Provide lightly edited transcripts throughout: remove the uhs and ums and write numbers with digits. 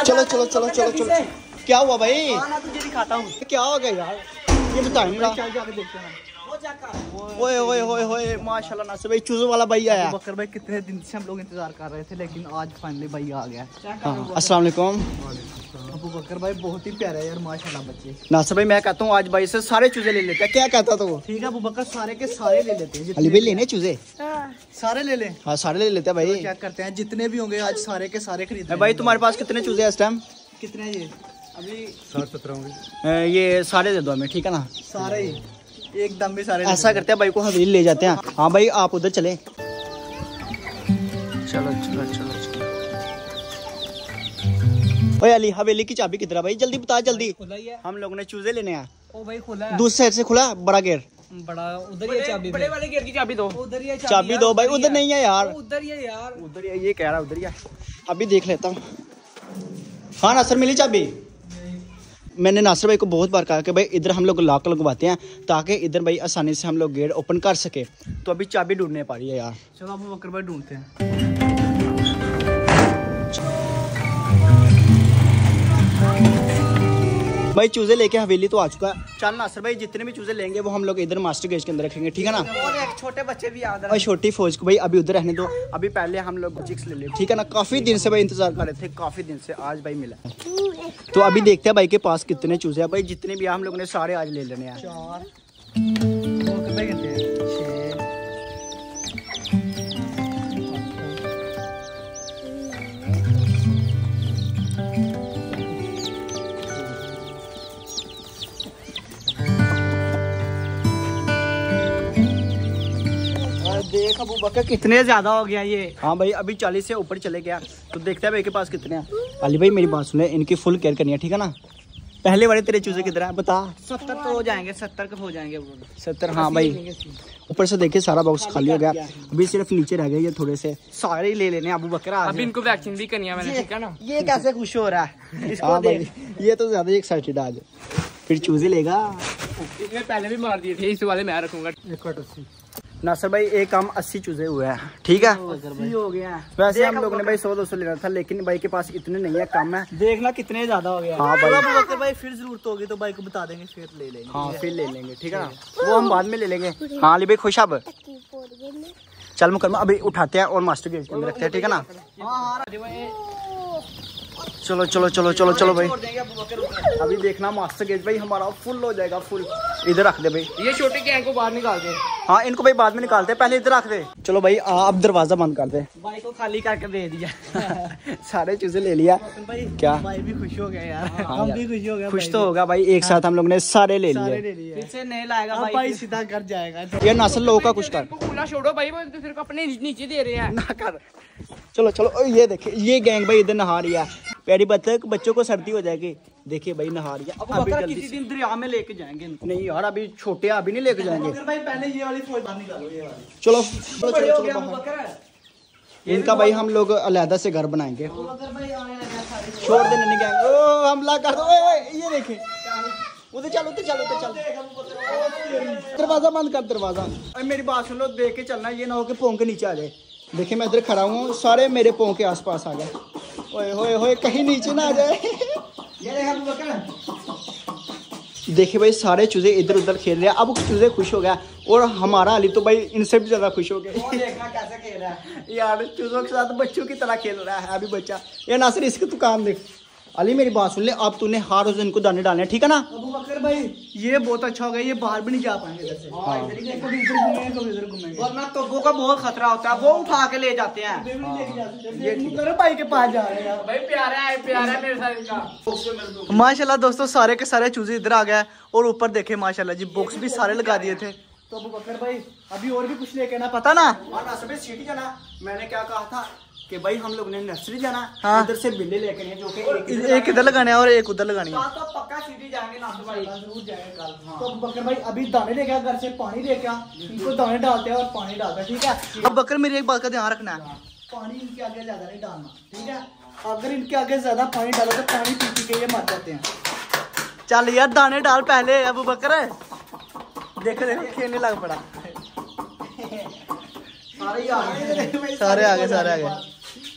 चलो चलो चलो चलो चलो। क्या हुआ भाई? तुझे दिखाता हूँ क्या हो गया यार, ये बताएं ना। ओए ओए ओए ओए माशाल्लाह नासिर भाई चूज़ों वाला भाई आया। बकर भाई कितने दिन से हम लोग इंतजार कर रहे थे, लेकिन आज फाइनली भाई आ गया। अस्सलाम वालेकुम। अबू बकर भाई बहुत ही प्यारे यार माशाल्लाह बच्चे। नासिर भाई मैं कहता हूँ आज भाई से सारे चूजे ले लेते हैं, क्या कहता तो? ठीक है अबू बकर सारे के सारे ले लेते हैं। अली भाई लेने चूजे? सारे ले लें। हाँ सारे ले लेते हैं भाई। क्या करते हैं जितने भी होंगे आज सारे के सारे खरीद। भाई तुम्हारे पास कितने चूजे हैं इस टाइम? कितने ये अभी 60-70 होंगे। ये सारे दे दो हमें, ठीक है ना? सारे ही एकदम भी सारे। ऐसा करते हैं भाई को हवेली ले जाते हैं। हाँ भाई आप उधर चले। चलो चलो चलो चलो। ओए अली हवेली की चाबी किधर है भाई? जल्दी बता जल्दी। खुला ही है, हम लोगों ने चूजे लेने हैं। ओ भाई खुला है। दूसरी साइड से खुला बड़ा गेट। बड़ा उधर ही है चाबी, बड़े वाले गेट की चाबी दो। उधर ही है चाबी दो भाई। उधर नहीं है यार, उधर ही है यार, उधर ही है। ये कह रहा उधर ही है। अभी देख लेता हूँ। हाँ नासिर मिली चाबी? मैंने नासिर भाई को बहुत बार कहा कि भाई इधर हम लोग लॉक लगवाते हैं ताकि इधर भाई आसानी से हम लोग गेट ओपन कर सके, तो अभी चाबी ढूंढने पा रही है यार। चलो अबू बकर भाई ढूंढते हैं। भाई चूजे लेके हवेली तो आ चुका है। चल नासिर भाई जितने भी चूजे लेंगे वो हम लोग इधर मास्टर गेज के अंदर रखेंगे, ठीक है ना? और एक छोटे बच्चे भी याद और छोटी फौज को भाई अभी उधर रहने दो। अभी पहले हम लोग चिक्स ले ले, ठीक है ना? काफी दिन से भाई इंतजार कर रहे थे, काफी दिन से आज भाई मिला। तो अभी देखते हैं भाई के पास कितने चूजे हैं। भाई जितने भी हम लोग ने सारे आज ले लेने हैं। 4 देख अबू बकर कितने ज्यादा हो गया ये। हाँ भाई अभी 40 से ऊपर चले गया, तो देखते हैं भाई के पास कितने हैं। अली भाई मेरी बात सुने, इनकी फुल केयर करनी है, ठीक है ना? पहले वाले तेरे चूजे किधर है बता? 70 तो हो जाएंगे, 70 के हो जाएंगे। 70 हाँ भाई। ऊपर से देखिए सारा बॉक्स खाली हो गया, अभी सिर्फ नीचे रह गए ये थोड़े से। सारे ही ले लेने अबू बकर। अभी इनको वैक्सीन भी करनी है मैंने, ठीक है ना? ये कैसे खुश हो रहा है इसको देख, ये तो ज्यादा एक्साइटेड आज। फिर चूजे लेगा। इसने पहले भी मार दिए थे, इस वाले मैं रखूंगा। नासिर भाई एक काम 80 चूजे हुए हैं, ठीक है? हो गया। वैसे हम लोगों ने भाई 100-200 लेना था, लेकिन भाई के पास इतने नहीं है, कम है। देखना कितने ज्यादा हो गया। हाँ भाई भाई फिर जरूरत होगी तो भाई को बता देंगे, फिर ले लेंगे। हाँ फिर ले लेंगे, ठीक है ना? वो हम बाद में ले लेंगे। हाँ अली भाई खुश अब? चल मुकरमा अभी उठाते हैं और मास्टर गेज के अंदर रखते हैं, ठीक है ना? चलो चलो चलो चलो चलो भाई। अभी देखना मास्टर गेज भाई हमारा फुल हो जाएगा, फुल। इधर रख दे भाई, ये छोटे गैंग को बाहर निकाल दे। हाँ इनको भाई बाद में निकालते हैं, पहले इधर रख दे। चलो भाई अब दरवाजा बंद कर दे। भाई को खाली करके दे दिया। सारे चीजें ले लिया। भाई क्या भाई भी खुश हो गया यार। हाँ हम यार, भी खुश हो गए। खुश तो होगा भाई, एक साथ हम लोग ने सारे ले लिए। फिर से नहीं लाएगा भाई, सीधा घर जाएगा। ये नासिर लोगों का कुछ कर। खुला छोड़ो भाई, वो तो फिर अपने नीचे दे रहे हैं ना कर। चलो चलो ये देखिए ये गैंग भाई इधर नहा रही है। प्यारी बच्चों को सर्दी हो जाएगी, देखिए भाई नहा रही है। अब अभी जल्दी किसी दिन दरिया में लेके जाएंगे। नहीं यार अभी छोटे अभी नहीं लेके जाएंगे भाई, पहले ये वाली फौज बाहर निकालो, ये वाली। चलो चलो चलो चलो। इनका भाई हम लोग अलहदा से घर बनाएंगे। छोड़ दे नहीं गैंग। ओ हमला कर दो। ये देखे उधर चल उधर चल उधर चल। दरवाजा बंद कर दरवाजा। मेरी बात सुन लो, देख के चलना, ये ना हो कि पोंग के नीचे आ जाए। देखिए मैं इधर खड़ा हूँ, सारे मेरे पोंग के आसपास आ गए। ओए होए होए कहीं नीचे ना आ जाए। देखिए भाई सारे चूजे इधर उधर खेल रहे हैं। अब चूजे खुश हो गया और हमारा अली तो भाई इनसे भी ज्यादा खुश हो गया। देखना कैसे खेल रहा है यार, चूजों के साथ बच्चों की तरह खेल रहा है अभी बच्चा। ये नासिर इसके तू काम देख। अली मेरी बात सुन ले, अब तूने हर रोज इनको दाने डालने, ठीक है ना? अबू बकर भाई ये बहुत अच्छा हो गया, ये बाहर भी नहीं जा पाएंगे इधर से। हाँ। कभी इधर घूमेंगे कभी इधर घूमेंगे, वरना तोबों का बहुत खतरा होता है, वो उठा के ले जाते हैं। ये मुकरम भाई के पास जा रहे हैं भाई। प्यारा है मेरे साथ इनका। माशाल्लाह दोस्तों सारे के सारे चूजे इधर आ गए और ऊपर देखे माशाल्लाह जी बॉक्स भी सारे लगा दिए थे। तो अबू बकर भाई अभी और भी कुछ लेके ना, पता ना? सिटी जाना, मैंने क्या कहा था कि भाई हम लोग ने नर्सरी जाना। हाँ। इधर से बिल्ले लेके हैं जो कि एक इधर लगाने और एक उधर लगानी है। तो पक्का सिटी जाएंगे ना भाई, जरूर जाएंगे कल। हाँ। तो बकर भाई अभी दाने लेके आ, घर से पानी लेके आ, इनको दाने डालते हैं और पानी डालते हैं, ठीक है? अब बकर मेरी एक बात का ध्यान रखना है, पानी इनके आगे ज्यादा नहीं डालना, ठीक है? अगर इनके आगे ज्यादा पानी डालो तो पानी पी पी के ये मर जाते हैं। चल यार दाने डाल पहले अबू बकर। देखो देखो खेलने लग पड़ा। सारे आ गए।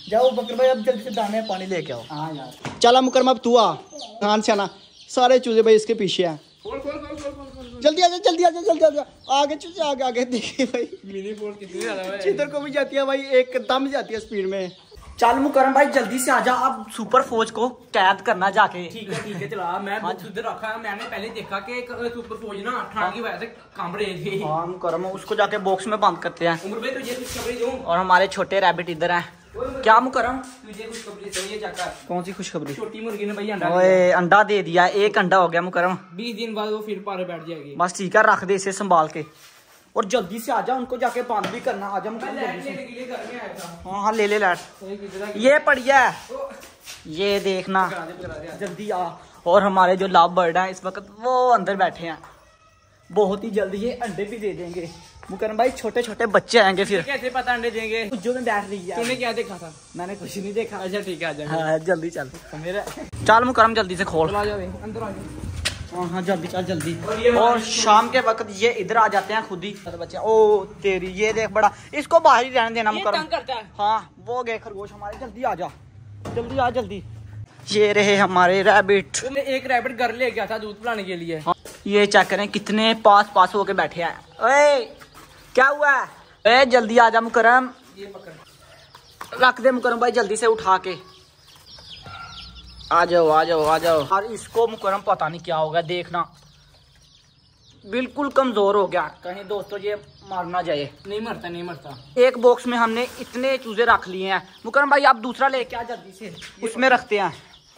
जाओ बकर भाई, अब जल्दी से दाने पानी लेके आओ। हाँ यार चला मुकरमा, अब तू आ कान से आना। सारे चूजे भाई इसके पीछे हैं। जल्दी आजा जल्दी आजा जल्दी आजा, आगे चूजे आगे आगे। देखिए भाई मिनी फोर्स कितनी ज्यादा है, चितर को भी जाती है भाई, एकदम जाती है स्पीड में। चल मुकरम भाई जल्दी से आजा, अब सुपर फौज को कैद करना जाके। ठीक है चला। मैं उधर रखा है, मैंने पहले देखा कि एक सुपर फौज ना ठंड की वजह से कांप रहे थे। हाँ मुकरम, उसको जाके बॉक्स में बंद करते हैं। उम्र भाई तुझे कुछ खबरें दूं? और हमारे छोटे रैबिट इधर हैं। क्या मुकरम? तुझे कुछ खबरें चाहिए जाकर? कौन सी खुशखबरी? छोटी मुर्गी ने भाई अंडा ओए अंडा दे दिया, एक अंडा हो गया मुकरम। 20 दिन बाद वो फिर पारे बैठ जाएगी। बस ठीक है, रख दे इसे संभाल के। और जल्दी से आजा, उनको जाके बंद भी करना। आजा मुकरम जल्दी से। हाँ हाँ ले ले लाइट, ये बढ़िया है, ये देखना जल्दी आ। और हमारे जो लव बर्ड हैं इस वक्त वो अंदर बैठे हैं, बहुत ही जल्दी ये अंडे भी दे देंगे। मुकरम भाई छोटे छोटे बच्चे आएंगे फिर। कैसे पता अंडे देंगे? जो में बैठ रही है। तूने क्या देखा था? मैंने कुछ नहीं देखा। अच्छा ठीक है, आजा। हाँ जल्दी चल मेरा। चल मुकरम जल्दी से खोल। आ जाओ अंदर आ जाओ। हाँ हाँ जल्दी चल जल्दी। और शाम के वक्त ये इधर आ जाते हैं खुद ही बच्चे। ओ तेरी, ये देख बड़ा, इसको बाहर ही रहने देना मुकरम। तंग करता है। हाँ वो गए खरगोश हमारे, जल्दी आ जा जल्दी आ जल्दी। ये रहे हमारे रैबिट। तुमने एक रैबिट घर ले गया था दूध पिलाने के लिए। हाँ, ये चेक करें कितने पास होके बैठे हैं। ओए क्या हुआ? ए जल्दी आ जा मुकरम, ये पकड़ रख दे मुकरम भाई जल्दी से उठा के। आ जाओ आ जाओ आ जाओ। और इसको मुकरम पता नहीं क्या हो गया, देखना बिल्कुल कमजोर हो गया। कहीं दोस्तों ये मर ना जाए। नहीं मरता नहीं मरता। एक बॉक्स में हमने इतने चूजे रख लिए हैं। मुकरम भाई आप दूसरा लेके आ जल्दी से, उसमें रखते हैं।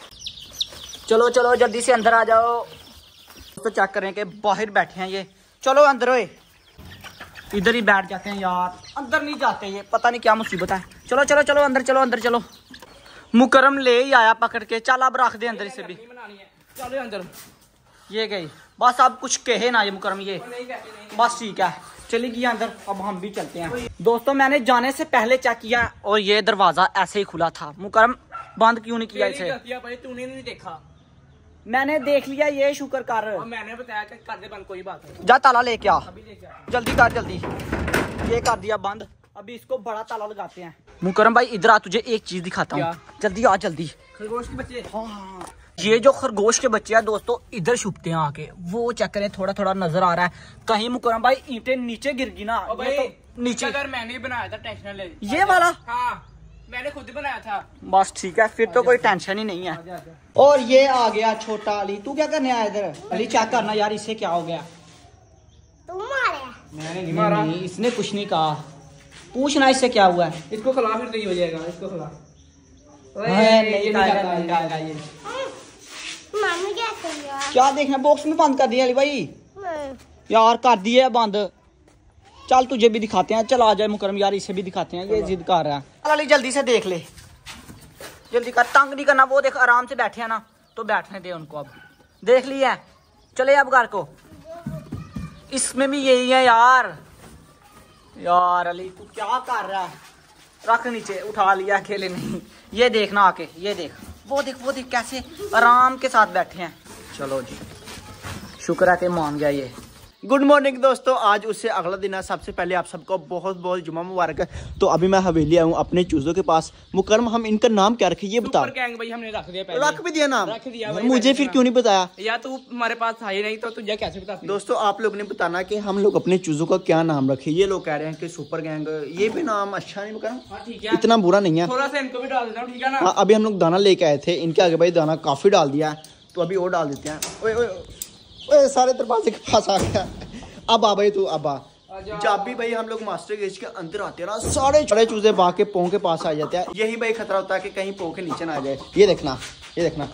चलो चलो जल्दी से अंदर आ जाओ। तो चेक करें कि बाहर बैठे हैं ये। चलो अंदर, ओए इधर ही बैठ जाते हैं यार, अंदर नहीं जाते ये, पता नहीं क्या मुसीबत है। चलो चलो चलो अंदर चलो अंदर चलो। मुकरम ले ही आया पकड़ के। चल अब रख दे अंदर इसे भी। चलो अंदर। ये गई बस, अब कुछ कहे ना ये मुकरम, ये बस ठीक है चली गई अंदर। अब हम भी चलते हैं। दोस्तों मैंने जाने से पहले चेक किया और ये दरवाजा ऐसे ही खुला था। मुकरम बंद क्यों नहीं किया इसे? भाई तूने नहीं देखा? मैंने देख लिया, ये शुक्र कर। मैंने बताया कि कर दे बंद, कोई बात नहीं। जा ताला लेके आ, अभी लेके आ। जल्दी कर जल्दी। ये कर दिया बंद, अभी इसको बड़ा ताला लगाते हैं। मुकरम भाई इधर आ, तुझे एक चीज दिखाता हूँ। जल्दी आ जल्दी। खरगोश के बच्चे। हाँ ये जो खरगोश के बच्चे हैं दोस्तों इधर छुपते हैं आके। वो चेक करें, थोड़ा थोड़ा नजर आ रहा है। कहीं मुकरम भाई ईंटें नीचे गिर गई ना। भाई तो नीचे अगर मैंने ही बनाया था, टेंशन ले। ये वाला? हाँ मैंने खुद बनाया था। बस ठीक है फिर तो कोई टेंशन ही नहीं है। और ये आ गया छोटा अली। तू क्या करने आया इधर? अली चेक करना यार, इससे क्या हो गया? तुम मारे? मैंने नहीं मारा। नहीं, इसने कुछ नहीं कहा। पूछना इससे क्या हुआ है। इसको खिला फिर तो ये हो जाएगा। इसको खिला। नहीं खाएगा ये। मम्मी क्या कर रही है? क्या देखना, बॉक्स में बंद कर दिया अली भाई। यार कर दिया बंद। चल तुझे भी दिखाते हैं, चल आ जाए मुकरम यार, इसे भी दिखाते हैं। ये जिद कर रहा है। चल अली जल्दी से देख ले, जल्दी कर, तंग नहीं करना। वो देख आराम से बैठे हैं ना, तो बैठने दे उनको। अब देख लिया, चले अब घर को। इसमें भी यही है यार। यार अली तू क्या कर रहा है? रख नीचे, उठा लिया अकेले नहीं। ये देखना आके, ये देख, वो देख कैसे आराम के साथ बैठे हैं। चलो जी शुक्र है कि मान गया ये। गुड मॉर्निंग दोस्तों, आज उससे अगला दिन है। सबसे पहले आप सबको बहुत बहुत जुम्मा मुबारक है। तो अभी मैं हवेली आया हूँ अपने चूजों के पास। मुकरम हम इनका नाम क्या रखे ये बता। सुपर गैंग भाई हमने रख दिया पहले। रख भी दिया नाम? रख दिया भाई। मुझे फिर क्यों नहीं बताया? या तू हमारे पास था ही नहीं तो तुझे कैसे बता? दोस्तों आप लोग ने बताना कि हम लोग अपने चूजों का क्या नाम रखे। ये लोग कह रहे हैं कि सुपर गैंग, ये भी नाम अच्छा नहीं मुकरम? हाँ ठीक है, इतना बुरा नहीं है। थोड़ा सा इनको भी डाल देता हूँ, ठीक है ना? हाँ अभी हम लोग दाना लेके आए थे, इनके आगे भाई दाना काफी डाल दिया है, तो अभी और डाल देते हैं। ओए ओए ओए सारे दरवाजे के पास आ गया। अब आ भाई तू, अब आ। जब भी भाई हम लोग मास्टर गेज के अंदर आते हैं ना, सारे छोटे चूजे भाग के पों के पास आ जाते हैं। यही भाई खतरा होता है कि कहीं पों के नीचे ना आ जाए। ये देखना, ये देखना।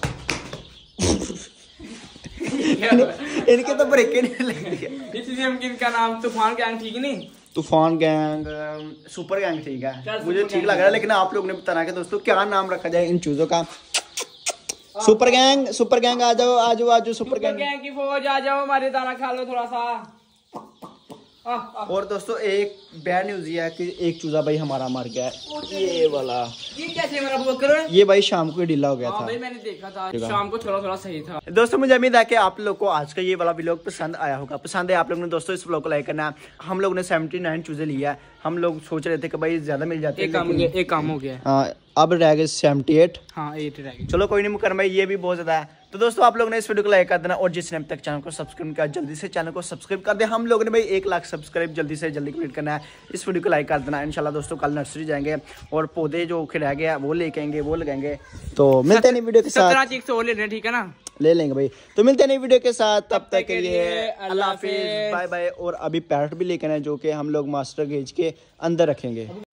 इनके तो ब्रेकें नहीं लगती है। इसलिए हम इनका नाम तूफान गैंग, ठीक नहीं? तूफान गैंग, सुपर गैंग ठीक है, मुझे ठीक लग रहा है। लेकिन आप लोग ने बताना कि दोस्तों क्या नाम रखा जाए इन चूजों का। सुपर गैंग, सुपर गैंग आ जाओ आ जाओ आ जाओ। सुपर गैंग की फौज आ जाओ, हमारे दाना खा लो थोड़ा सा। और दोस्तों एक बैड न्यूज ये है कि एक चूजा भाई हमारा मर गया है। ये वाला, ये कैसे मेरा बकर? ये भाई शाम को ही ढीला हो गया था। भाई मैंने देखा था शाम को, थोड़ा सही था। दोस्तों मुझे उम्मीद है कि आप लोग को आज का ये वाला व्लॉग पसंद आया होगा। पसंद है आप लोग ने दोस्तों इस व्लॉग को लाइक करना है। हम लोग ने 79 चूजे लिया है, हम लोग सोच रहे थे कि भाई ज्यादा मिल जाते हैं, एक काम हो गया है। हाँ अब रह गए 78। हाँ 8 रह गए। चलो कोई नहीं मुकरम भाई, ये भी बहुत ज्यादा है। तो दोस्तों आप लोग ने इस वीडियो को लाइक कर देना, और जिसने अब तक चैनल को सब्सक्राइब किया जल्दी से चैनल को सब्सक्राइब कर दे। हम लोग ने भाई 1 लाख सब्सक्राइब जल्दी से जल्दी कंप्लीट करना है। इस वीडियो को लाइक कर देना। इंशाल्लाह दोस्तों कल नर्सरी जाएंगे और पौधे जो रह गया वो लेके आएंगे, वो लगाएंगे। तो मिलते हैं नई वीडियो के साथ। 17 चीज और ले रहे हैं, ठीक है ना? ले लेंगे भाई। तो मिलते हैं नई वीडियो के साथ, तब तक के लिए अल्लाह हाफिज, बाय बाय। और अभी पैरट भी लेकर आए जो कि हम लोग मास्टर गेज के अंदर रखेंगे।